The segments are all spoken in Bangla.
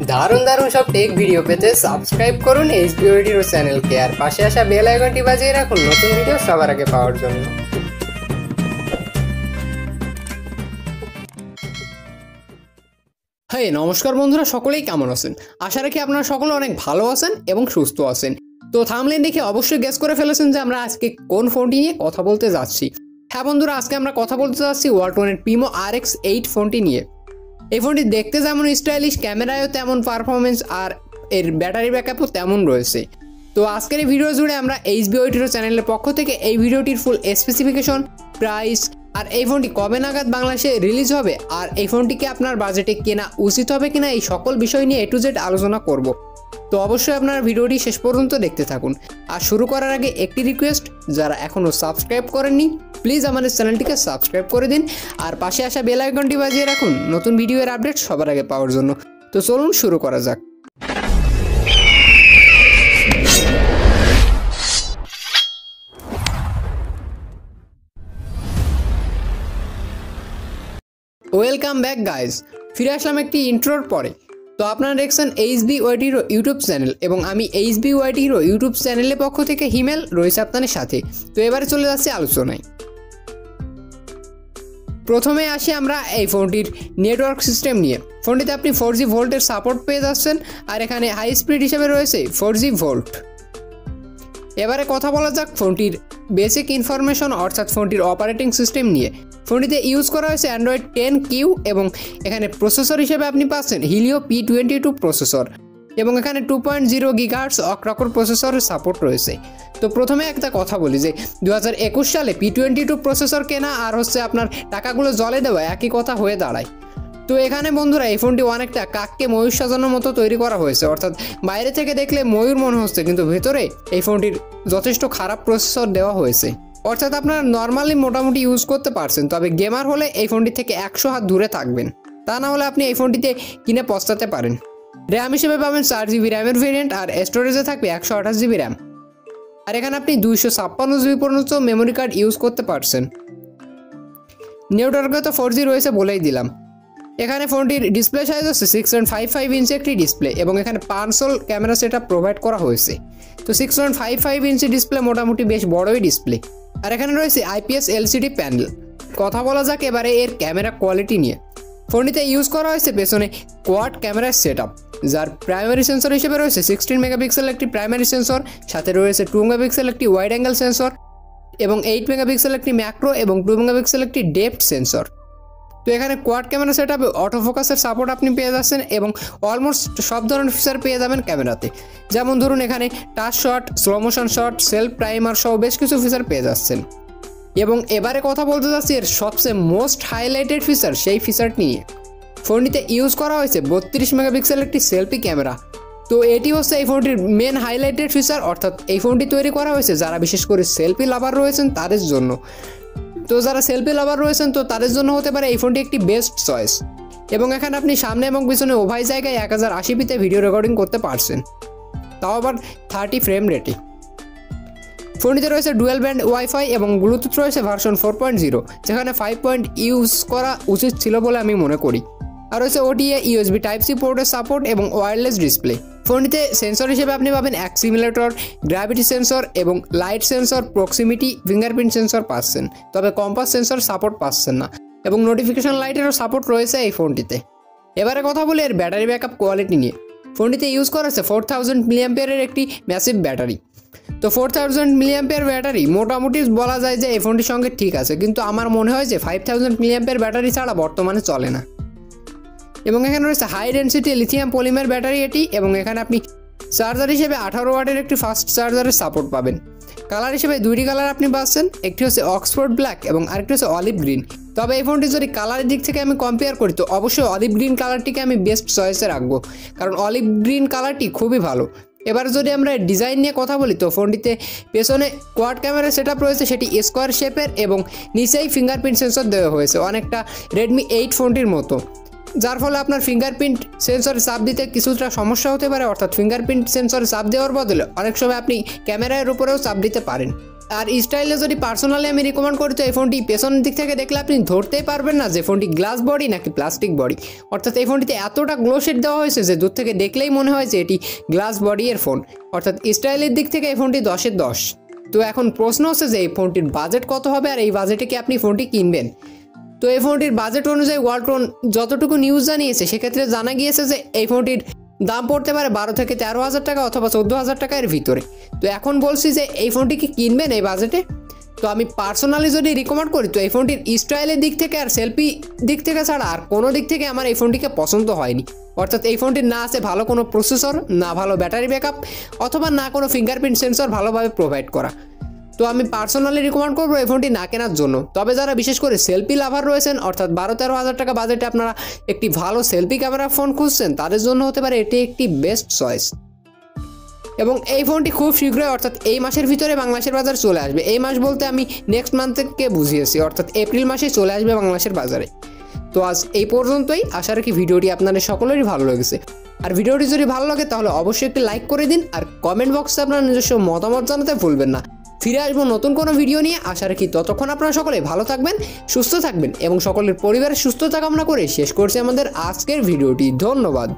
দারুণ দারুণ সব টেক ভিডিও পেতে সাবস্ক্রাইব করুন এইচবি অডিও চ্যানেলকে আর পাশে আসা বেল আইকনটি বাজিয়ে রাখুন নতুন ভিডিও সবার আগে পাওয়ার জন্য। হ্যাঁ নমস্কার বন্ধুরা, সকলেই কেমন আছেন? আশা রাখি আপনারা সকলে অনেক ভালো আছেন এবং সুস্থ আছেন। তো থাম্বনেল দেখে অবশ্যই গেস করে ফেলেছেন যে আমরা আজকে কোন ফোনটি নিয়ে কথা বলতে যাচ্ছি। হ্যাঁ বন্ধুরা, আজকে আমরা কথা বলতে যাচ্ছি ওয়ালটনের পিমো RX 8 ফোনটি নিয়ে। এই ফোনটি দেখতে যেমন স্টাইলিশ, ক্যামেরায়ও তেমন পারফরমেন্স আর এর ব্যাটারি ব্যাকআপও তেমন রয়েছে। তো আজকের এই ভিডিও জুড়ে আমরা এইচবি অডিও চ্যানেলের পক্ষ থেকে এই ভিডিওটির ফুল স্পেসিফিকেশন, প্রাইস আর এই ফোনটি কবে নাগাদ বাংলাদেশে রিলিজ হবে আর এই ফোনটিকে আপনার বাজেটে কেনা উচিত হবে কিনা এই সকল বিষয় নিয়ে A to Z আলোচনা করব। তো অবশ্যই আপনারা ভিডিওটি শেষ পর্যন্ত দেখতে থাকুন। আর শুরু করার আগে একটি রিকোয়েস্ট, যারা এখনও সাবস্ক্রাইব করেননি প্লিজ আমাদের চ্যানেলটিকে সাবস্ক্রাইব করে দিন আর পাশে আসা বেল আইকনটি বাজিয়ে রাখুন নতুন ভিডিওর আপডেট সবার আগে পাওয়ার জন্য। তো চলুন শুরু করা যাক। ওয়েলকাম ব্যাক গাইজ, ফিরে আসলাম একটি ইন্ট্রোর পরে। তো আপনারা দেখছেন HB YT hero YouTube channel এবং আমি এইচবি ওয়াইটি হিরো ইউটিউব চ্যানেলের পক্ষ থেকে হিমেল রয়েছে আপনাদের সাথে। তো এবারে চলে যাচ্ছে আলোচনায়। প্রথমে আসি আমরা এই ফোনটির নেটওয়ার্ক সিস্টেম নিয়ে। ফোনটিতে আপনি 4G ভোল্টের সাপোর্ট পেয়ে যাচ্ছেন আর এখানে হাই স্পিড হিসেবে রয়েছে 4G ভোল্ট। এবারে কথা বলা যাক ফোনটির বেসিক ইনফরমেশন অর্থাৎ ফোনটির অপারেটিং সিস্টেম নিয়ে। ফোনটিতে ইউজ করা হয়েছে অ্যান্ড্রয়েড 10Q এবং এখানে প্রসেসর হিসেবে আপনি পাচ্ছেন হিলিও P22 প্রসেসর এবং এখানে 2.0 GHz অক্টাকোর প্রসেসরের সাপোর্ট রয়েছে। তো প্রথমে একটা কথা বলি যে 2021 সালে P22 প্রসেসর কেনা আর হচ্ছে আপনার টাকাগুলো জলে দেওয়া একই কথা হয়ে দাঁড়ায়। তো এখানে বন্ধুরা এই ফোনটি অনেকটা কাককে ময়ূর সাজানোর মতো তৈরি করা হয়েছে, অর্থাৎ বাইরে থেকে দেখলে ময়ূর মনে হচ্ছে কিন্তু ভেতরে এই ফোনটির যথেষ্ট খারাপ প্রসেসর দেওয়া হয়েছে। অর্থাৎ আপনারা নর্মালি মোটামুটি ইউজ করতে পারছেন, তবে গেমার হলে এই ফোনটি থেকে 100 হাত দূরে থাকবেন, তা না হলে আপনি এই ফোনটিতে কিনে পস্তাতে পারেন। র্যাম হিসেবে পাবেন 4GB র্যামের ভেরিয়েন্ট আর স্টোরেজে থাকবে 128GB র্যাম আর এখানে আপনি 256GB পর্যন্ত মেমোরি কার্ড ইউজ করতে পারছেন। নেটওয়ার্কে তো 4G রয়েছে বলেই দিলাম। এখানে ফোনটির ডিসপ্লে সাইজ হচ্ছে 6.55 ইঞ্চি একটি ডিসপ্লে এবং এখানে 500 ক্যামেরা সেটআপ প্রোভাইড করা হয়েছে। তো 6.55 ইঞ্চি ডিসপ্লে মোটামুটি বেশ বড়ই ডিসপ্লে আর এখানে রয়েছে IPS LCD প্যানেল। কথা বলা যাক এবারে এর ক্যামেরা কোয়ালিটি নিয়ে। ফোনটিতে ইউজ করা হয়েছে পেছনে কোয়াড ক্যামেরার সেটআপ, যার প্রাইমারি সেন্সর হিসেবে রয়েছে 16 মেগাপিক্সেল একটি প্রাইমারি সেন্সর, সাথে রয়েছে 2 মেগাপিক্সেল একটি ওয়াইড অ্যাঙ্গেল সেন্সর এবং 8 মেগাপিক্সেল একটি ম্যাক্রো এবং 2 মেগাপিক্সেল একটি ডেপথ সেন্সর। তো এখানে কোয়াড ক্যামেরা সেটআপে অটো ফোকাসের সাপোর্ট আপনি পেয়ে যাচ্ছেন এবং অলমোস্ট সব ধরনের ফিচার পেয়ে যাবেন ক্যামেরাতে, যেমন ধরুন এখানে touch shot, slow motion shot, self timer সহ বেশ কিছু ফিচার পেয়ে যাচ্ছেন। এবং এবারে কথা বলতে যাচ্ছি এর সবচেয়ে মোস্ট হাইলাইটেড ফিচার, সেই ফিচারটি নিয়ে। ফোনটিতে ইউজ করা হয়েছে 32 মেগাপিক্সেল একটি সেলফি ক্যামেরা। তো এটি হচ্ছে এই ফোনটির মেন হাইলাইটেড ফিচার, অর্থাৎ এই ফোনটি তৈরি করা হয়েছে যারা বিশেষ করে সেলফি লাভার রয়েছেন তাদের জন্য। তো যারা সেলফি লাভার রয়েছেন তো তাদের জন্য হতে পারে এই ফোনটি একটি বেস্ট চয়েস। এবং এখানে আপনি সামনে এবং পিছনে উভয় জায়গায় 1080pতে ভিডিও রেকর্ডিং করতে পারছেন, তাও আবার 30 ফ্রেম রেটে। ফোনটিতে রয়েছে ডুয়েল ব্যান্ড ওয়াইফাই এবং ব্লুটুথ রয়েছে ভার্সন 4.0, যেখানে 5 পয়েন্ট ইউজ করা উচিত ছিল বলে আমি মনে করি। আর রয়েছে OTA USB Type-C পোর্টের সাপোর্ট এবং ওয়্যারলেস ডিসপ্লে। ফোনটিতে সেন্সর হিসেবে আপনি পাবেন অ্যাক্সিমিলেটর, গ্র্যাভিটি সেন্সর এবং light sensor, proximity, fingerprint sensor পাচ্ছেন, তবে কম্পাস সেন্সর সাপোর্ট পাচ্ছেন না এবং নোটিফিকেশন লাইটেরও সাপোর্ট রয়েছে এই ফোনটিতে। এবারে কথা বলি এর ব্যাটারি ব্যাকআপ কোয়ালিটি নিয়ে। ফোনটিতে ইউজ করা হচ্ছে 4000 mAh একটি ম্যাসিভ ব্যাটারি। তো 4000 mAh ব্যাটারি মোটামুটি বলা যায় যে এই ফোনটির সঙ্গে ঠিক আছে, কিন্তু আমার মনে হয় যে 5000 mAh ব্যাটারি ছাড়া বর্তমানে চলে না। এবং এখানে রয়েছে high density lithium polymer battery এটি এবং এখানে আপনি চার্জার হিসেবে 18 ওয়াটের একটি ফাস্ট চার্জারের সাপোর্ট পাবেন। কালার হিসেবে দুইটি কালার আপনি পাচ্ছেন, একটি হচ্ছে অক্সফোর্ড ব্ল্যাক এবং আরেকটি হচ্ছে অলিভ গ্রিন। তবে এই ফোনটি যদি কালারের দিক থেকে আমি কম্পেয়ার করি তো অবশ্যই অলিভ গ্রিন কালারটিকে আমি বেস্ট চয়েসে রাখবো, কারণ অলিভ গ্রিন কালারটি খুবই ভালো। এবার যদি আমরা ডিজাইন নিয়ে কথা বলি তো ফোনটিতে পেছনে কোয়াড ক্যামেরা সেটআপ রয়েছে, সেটি স্কোয়ার শেপের এবং নিচেই ফিঙ্গারপ্রিন্ট সেন্সর দেওয়া হয়েছে অনেকটা Redmi 8 ফোনটির মতো, যার ফলে আপনার ফিঙ্গারপ্রিন্ট সেন্সরে চাপ দিতে কিছুটা সমস্যা হতে পারে, অর্থাৎ ফিঙ্গারপ্রিন্ট সেন্সরে চাপ দেওয়ার বদলে অনেক সময় আপনি ক্যামেরার উপরেও চাপ দিতে পারেন। আর স্টাইলে যদি পার্সোনালি আমি রিকমেন্ড করি তো এই ফোনটি পেছনের দিক থেকে দেখলে আপনি ধরতেই পারবেন না যে ফোনটি গ্লাস বডি নাকি প্লাস্টিক বডি। অর্থাৎ এই ফোনটিতে এতটা গ্লো শেড দেওয়া হয়েছে যে দূর থেকে দেখলেই মনে হয় যে এটি গ্লাস বডি এর ফোন। অর্থাৎ স্টাইলের দিক থেকে এই ফোনটি 10-এর 10। তো এখন প্রশ্ন হচ্ছে যে এই ফোনটির বাজেট কত হবে আর এই বাজেটে কি আপনি ফোনটি কিনবেন। তো এই ফোনটির বাজেট অনুযায়ী ওয়ালটন যতটুকু নিউজ জানিয়েছে সেক্ষেত্রে জানা গিয়েছে যে এই ফোনটির দাম পড়তে পারে 12 থেকে 13,000 টাকা অথবা 14,000 টাকা এর ভিতরে। তো এখন বলছি যে এই ফোনটি কি কিনবেন এই বাজেটে। তো আমি পার্সোনালি যদি রিকমেন্ড করি তো এই ফোনটির স্টাইলের দিক থেকে আর সেলফি দিক থেকে ছাড়া আর কোনো দিক থেকে আমার এই ফোনটিকে পছন্দ হয়নি। অর্থাৎ এই ফোনটির না আছে ভালো কোনো প্রসেসর, না ভালো ব্যাটারি ব্যাকআপ, অথবা না কোনো ফিঙ্গারপ্রিন্ট সেন্সর ভালোভাবে প্রোভাইড করা। তো আমি পার্সোনালি রিকমেন্ড করবো এই ফোনটি না কেনার জন্য। তবে যারা বিশেষ করে সেলফি লাভার রয়েছেন অর্থাৎ 12-13,000 টাকা বাজেটে আপনারা একটি ভালো সেলফি ক্যামেরা ফোন খুঁজছেন তাদের জন্য হতে পারে এটি একটি বেস্ট চয়েস। এবং এই ফোনটি খুব শীঘ্রই অর্থাৎ এই মাসের ভিতরে বাংলাদেশের বাজারে চলে আসবে। এই মাস বলতে আমি নেক্সট মান্থকে বুঝিয়েছি, অর্থাৎ এপ্রিল মাসে চলে আসবে বাংলাদেশের বাজারে। তো আজ এই পর্যন্তই। আশা রাখি ভিডিওটি আপনাদের সকলেরই ভালো লেগেছে। আর ভিডিওটি যদি ভালো লাগে তাহলে অবশ্যই একটি লাইক করে দিন আর কমেন্ট বক্সে আপনার নিজস্ব মতামত জানাতে ভুলবেন না। ফিরে আসবো নতুন কোনো ভিডিও নিয়ে। আশা রাখি ততক্ষণ আপনারা সকলে ভালো থাকবেন, সুস্থ থাকবেন এবং সকলের পরিবারের সুস্থতা কামনা করে শেষ করছি আমাদের আজকের ভিডিওটি। ধন্যবাদ।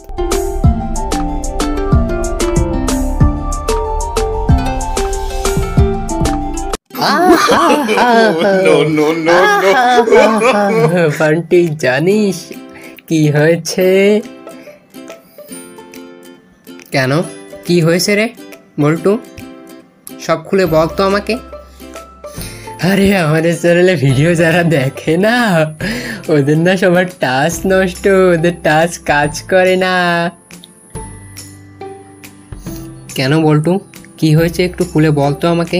বান্টি জানিস কি হয়েছে? কেন, কি হয়েছে রে বল্টু? সব খুলে বল তো আমাকে। আরে আমাদের চ্যানেলে ভিডিও যারা দেখে না ওদের না সবার টাচ নষ্ট, ওদের টাচ কাজ করে না। কেন বল্টু, কি হয়েছে একটু খুলে বল তো আমাকে।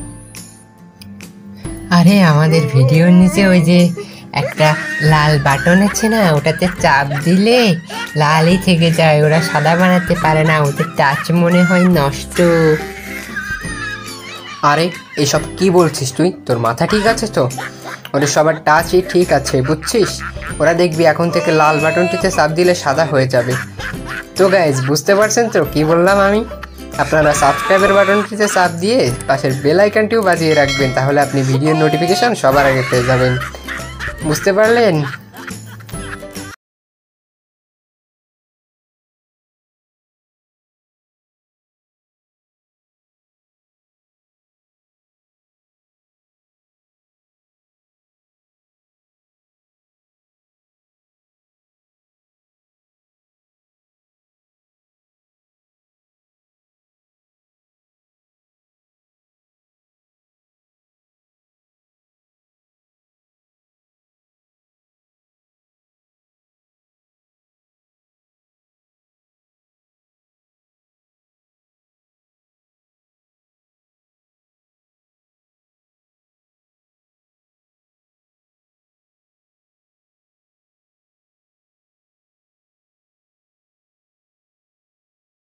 আরে আমাদের ভিডিওর নিচে ওই যে একটা লাল বাটন আছে না, ওটাতে চাপ দিলে লালই থেকে যায়, ওরা সাদা বানাতে পারে না, ওদের টাচ মনে হয় নষ্ট। আরে এসব কি বলছিস তুই? তোর মাথা ঠিক আছে তো? ওদের সবার টাচই ঠিক আছে বুঝছিস। ওরা দেখবি এখন থেকে লাল বাটনটিতে চাপ দিলে সাদা হয়ে যাবে। তো গাইজ বুঝতে পারছেন তো কি বললাম আমি? আপনারা সাবস্ক্রাইবের বাটনটিতে চাপ দিয়ে পাশের বেল আইকনটিও বাজিয়ে রাখবেন, তাহলে আপনি ভিডিওর নোটিফিকেশন সবার আগে পেয়ে যাবেন। বুঝতে পারলেন?